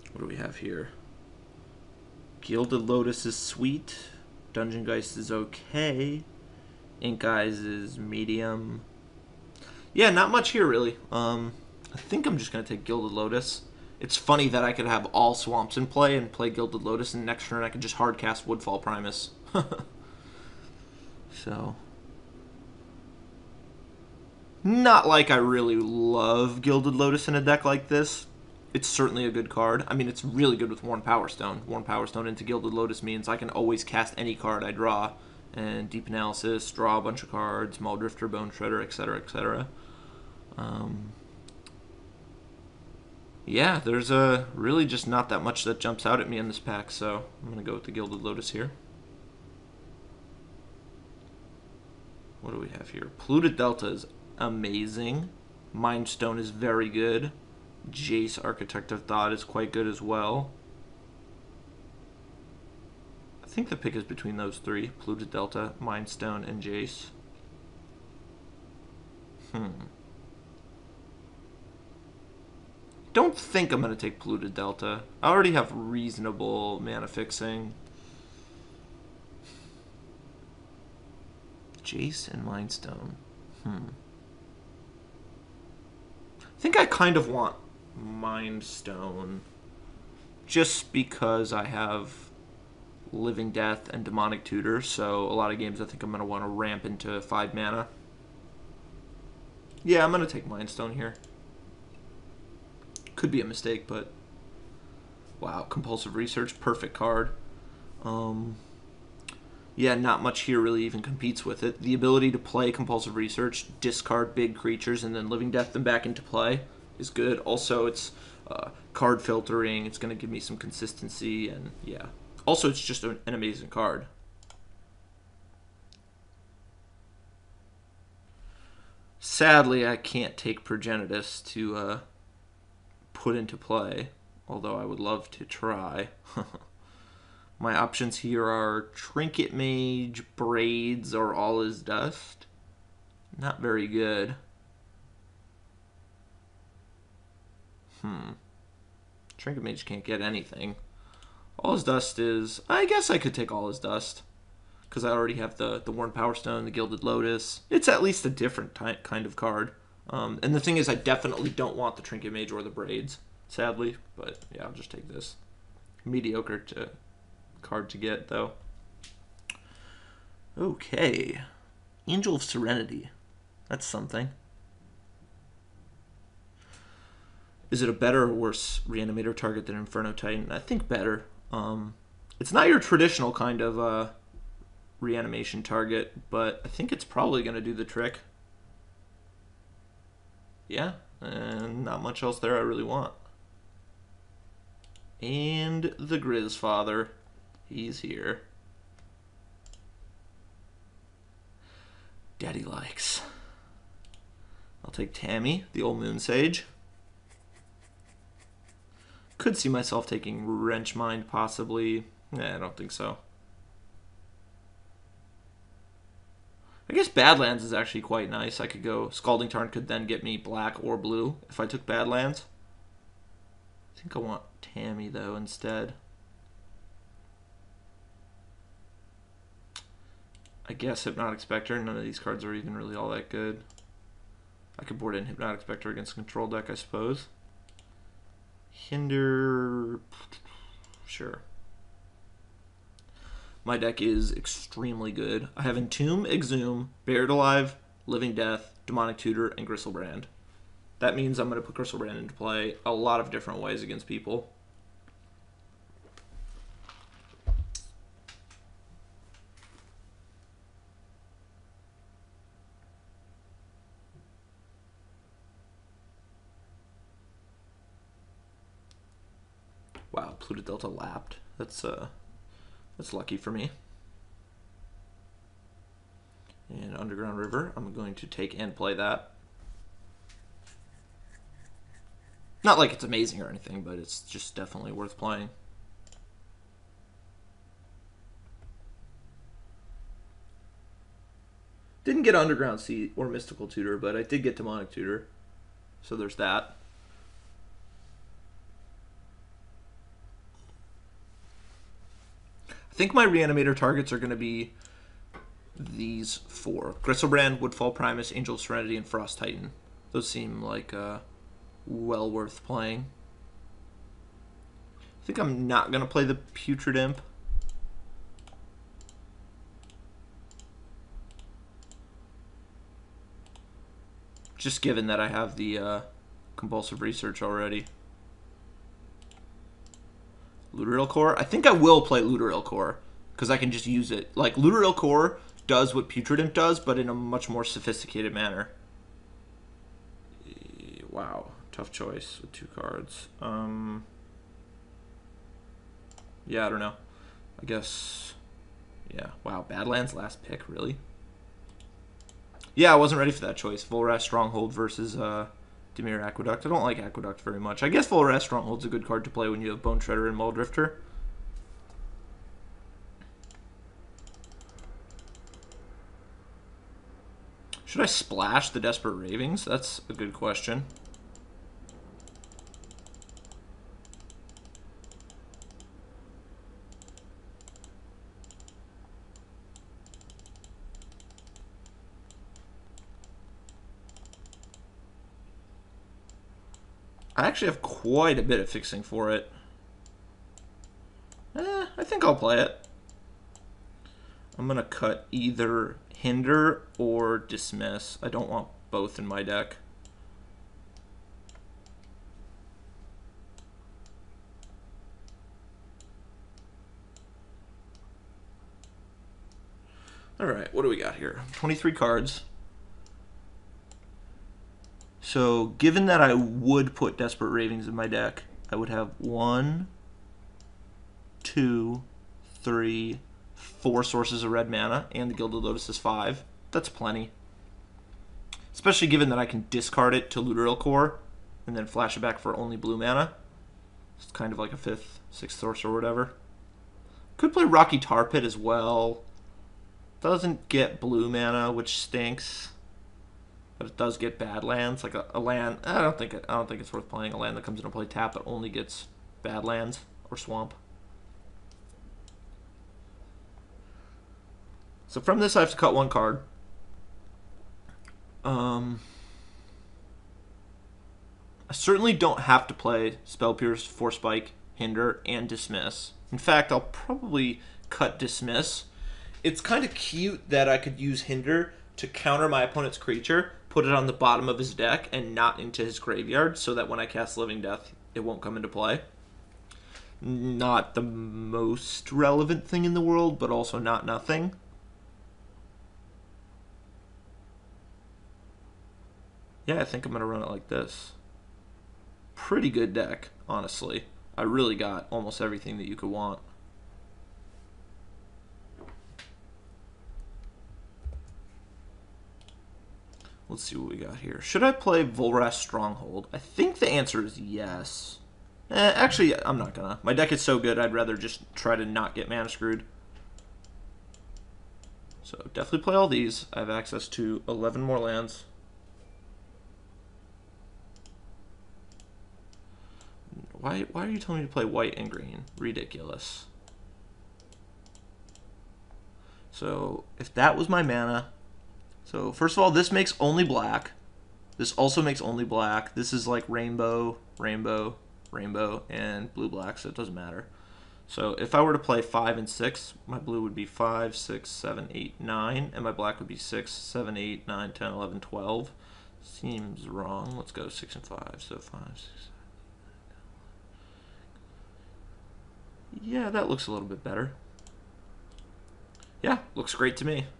What do we have here? Gilded Lotus is sweet. Dungeon Geist is okay. Ink Eyes is medium. Yeah, not much here really. I think I'm just gonna take Gilded Lotus. It's funny that I could have all swamps in play and play Gilded Lotus, and next turn I could just hardcast Woodfall Primus. So, not like I really love Gilded Lotus in a deck like this. It's certainly a good card. I mean, it's really good with Worn Power Stone. Worn Power Stone into Gilded Lotus means I can always cast any card I draw, and Deep Analysis, draw a bunch of cards, Maul Drifter, Bone Shredder, etc., etc. Yeah, there's really just not that much that jumps out at me in this pack, so I'm going to go with the Gilded Lotus here. What do we have here? Polluted Delta is amazing. Mind Stone is very good. Jace, Architect of Thought, is quite good as well. I think the pick is between those three. Polluted Delta, Mind Stone, and Jace. Don't think I'm going to take Polluted Delta. I already have reasonable mana fixing. Jace and Mind Stone. I think I kind of want Mind Stone just because I have Living Death and Demonic Tutor, so a lot of games I think I'm going to want to ramp into 5 mana. Yeah, I'm going to take Mind Stone here. Could be a mistake, but wow, Compulsive Research, perfect card. Yeah, not much here really even competes with it. The ability to play Compulsive Research, discard big creatures, and then Living Death them back into play is good. Also, it's card filtering. It's going to give me some consistency, and yeah. Also, it's just an amazing card. Sadly, I can't take Progenitus to put into play, although I would love to try. My options here are Trinket Mage, Braids, or All Is Dust. Not very good. Trinket Mage can't get anything. All Is Dust is... I guess I could take All Is Dust, because I already have the Worn Power Stone, the Gilded Lotus. It's at least a different kind of card. And the thing is, I definitely don't want the Trinket Mage or the Braids, sadly. But yeah, I'll just take this. Mediocre card to get, though. Okay. Angel of Serenity. That's something. Is it a better or worse Reanimator target than Inferno Titan? I think better. It's not your traditional kind of reanimation target, but I think it's probably going to do the trick. Yeah, and not much else there I really want. And the Grizz Father. He's here. Daddy likes. I'll take Tammy, the old Moon Sage. Could see myself taking Wrench Mind, possibly. Nah, I don't think so. I guess Badlands is actually quite nice. I could go... Scalding Tarn could then get me black or blue if I took Badlands. I think I want Tammy, though, instead. I guess Hypnotic Spectre. None of these cards are even really all that good. I could board in Hypnotic Spectre against a control deck, I suppose. Hinder... Sure. My deck is extremely good. I have Entomb, Exhume, Buried Alive, Living Death, Demonic Tutor, and Gristlebrand. That means I'm going to put Gristlebrand into play a lot of different ways against people. Wow, Polluted Delta lapped. That's lucky for me. And Underground River, I'm going to take and play that. Not like it's amazing or anything, but it's just definitely worth playing. Didn't get Underground Sea or Mystical Tutor, but I did get Demonic Tutor. So there's that. think my Reanimator targets are going to be these 4. Gristlebrand, Woodfall Primus, Angel of Serenity, and Frost Titan. Those seem like well worth playing. I think I'm not going to play the Putrid Imp. Just given that I have the Compulsive Research already. Looterill Core? I think I will play Looterill Core, because I can just use it. Like, Looterill Core does what Putrid Imp does, but in a much more sophisticated manner. Wow, tough choice with 2 cards. Yeah, I don't know. I guess, yeah. Wow, Badlands last pick, really? Yeah, I wasn't ready for that choice. Volrath Stronghold versus Dimir Aqueduct. I don't like Aqueduct very much. I guess Volrath Stronghold's a good card to play when you have Bone Shredder and Muldrifter. Should I splash the Desperate Ravings? That's a good question. I actually have quite a bit of fixing for it. I think I'll play it. I'm going to cut either Hinder or Dismiss. I don't want both in my deck. Alright, what do we got here? 23 cards. So, given that I would put Desperate Ravings in my deck, I would have 1, 2, 3, 4 sources of red mana, and the Gilded Lotus is 5. That's plenty. Especially given that I can discard it to Looterill Core, and then flash it back for only blue mana. It's kind of like a 5th, 6th source or whatever. Could play Rocky Tar Pit as well. Doesn't get blue mana, which stinks. But it does get Badlands, like a land. I don't think it's worth playing a land that comes into play tap but only gets Badlands or Swamp. So from this, I have to cut 1 card. I certainly don't have to play Spell Pierce, Force Spike, Hinder, and Dismiss. In fact, I'll probably cut Dismiss. It's kind of cute that I could use Hinder to counter my opponent's creature, put it on the bottom of his deck, and not into his graveyard, so that when I cast Living Death, it won't come into play. Not the most relevant thing in the world, but also not nothing. Yeah, I think I'm going to run it like this. Pretty good deck, honestly. I really got almost everything that you could want. Let's see what we got here. Should I play Volrath Stronghold? I think the answer is yes. Actually, I'm not gonna. My deck is so good, I'd rather just try to not get mana screwed. So definitely play all these. I have access to 11 more lands. Why are you telling me to play white and green? Ridiculous. So if that was my mana, so first of all, this makes only black. This also makes only black. This is like rainbow, rainbow, rainbow, and blue-black, so it doesn't matter. So if I were to play 5 and 6, my blue would be 5, 6, 7, 8, 9, and my black would be 6, 7, 8, 9, 10, 11, 12. Seems wrong. Let's go 6 and 5. So 5, 6, 7. Yeah, that looks a little bit better. Yeah, looks great to me.